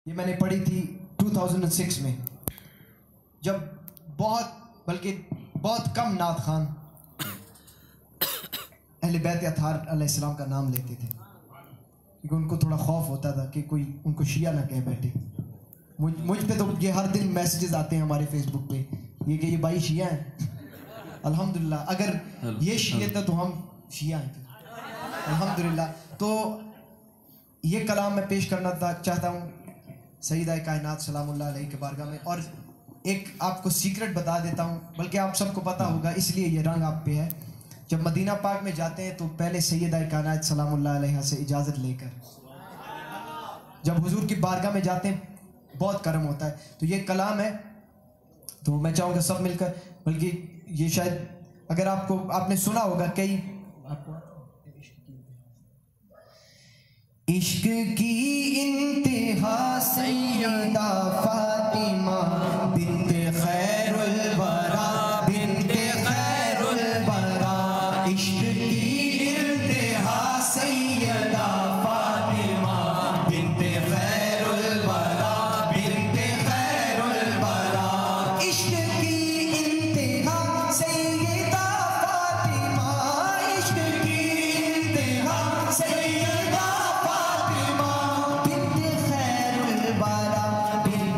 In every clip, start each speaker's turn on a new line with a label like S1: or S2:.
S1: یہ میں نے پڑھی تھی 2006 میں، جب بہت کم نعت خان اہل بیت اطہار علیہ السلام کا نام لیتے تھے، کیونکہ ان کو تھوڑا خوف ہوتا تھا کہ کوئی ان کو شیعہ نہ کہہ بیٹھے. مجھ پہ تو یہ ہر دن میسیجز آتے ہیں ہمارے فیس بک پہ کہ یہ بھائی شیعہ ہیں. الحمدللہ اگر یہ شیعہ تھا تو ہم شیعہ ہیں الحمدللہ. تو یہ کلام میں پیش کرنا چاہتا ہوں سیدہ کائنات سلام اللہ علیہ کے بارگاہ میں. اور ایک آپ کو سیکرٹ بتا دیتا ہوں، بلکہ آپ سب کو پتہ ہوگا اس لیے یہ رنگ آپ پہ ہے. جب مدینہ پاک میں جاتے ہیں تو پہلے سیدہ کائنات سلام اللہ علیہ سے اجازت لے کر جب حضور کی بارگاہ میں جاتے ہیں بہت کرم ہوتا ہے. تو یہ کلام ہے، تو میں چاہوں گا سب مل کر، بلکہ یہ شاید اگر آپ نے سنا ہوگا کئی عشق کی انتہا سیدہ فاطمہ بنت خیر الورا بنت خیر الورا. عشق کی انتہا سیدہ فاطمہ بنت خیر الورا بنت خیر الورا. عشق کی انتہا سیدہ فاطمہ، عشق کی انتہا سیدہ فاطمہ بنت خیر الورا بنت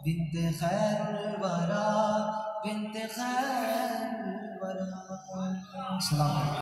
S1: بنت خیر الورا بنت خیر الورا. السلام علیکم.